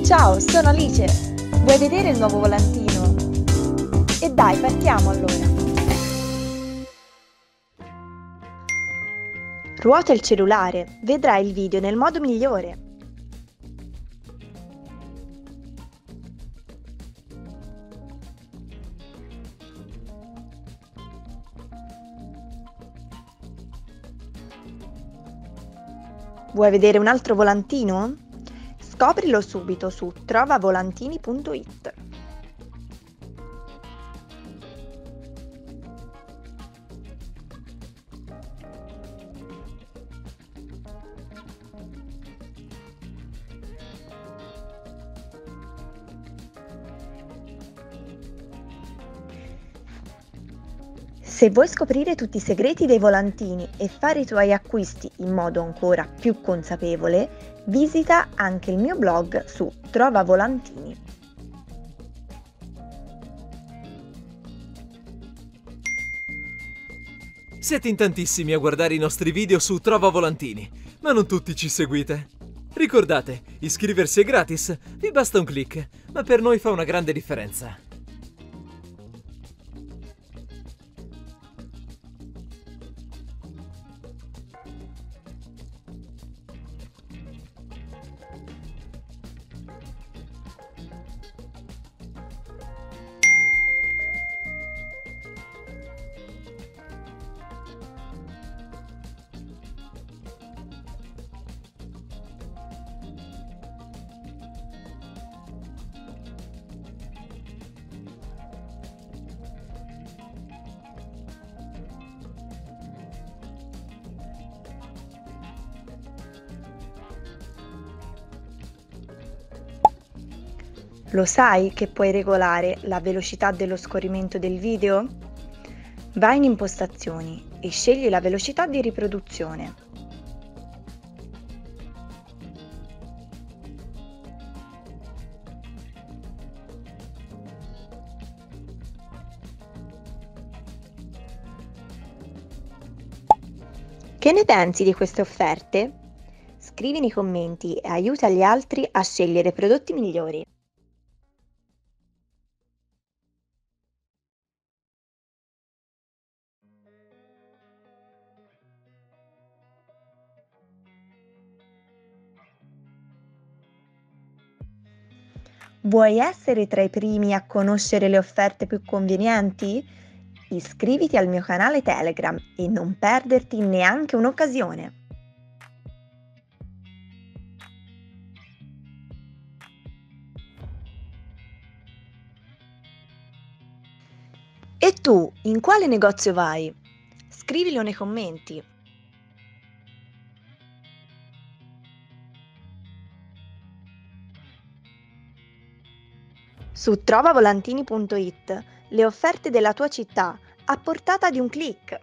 Ciao, sono Alice. Vuoi vedere il nuovo volantino? E dai, partiamo allora. Ruota il cellulare, vedrai il video nel modo migliore. Vuoi vedere un altro volantino? Scoprilo subito su trovavolantini.it. Se vuoi scoprire tutti i segreti dei volantini e fare i tuoi acquisti in modo ancora più consapevole, visita anche il mio blog su Trova Volantini. Siete in tantissimi a guardare i nostri video su Trova Volantini, ma non tutti ci seguite. Ricordate, iscriversi è gratis, vi basta un click, ma per noi fa una grande differenza. Lo sai che puoi regolare la velocità dello scorrimento del video? Vai in impostazioni e scegli la velocità di riproduzione. Che ne pensi di queste offerte? Scrivi nei commenti e aiuta gli altri a scegliere prodotti migliori. Vuoi essere tra i primi a conoscere le offerte più convenienti? Iscriviti al mio canale Telegram e non perderti neanche un'occasione. E tu, in quale negozio vai? Scrivilo nei commenti. Su trovavolantini.it le offerte della tua città a portata di un click.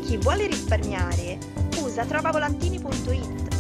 Chi vuole risparmiare usa trovavolantini.it.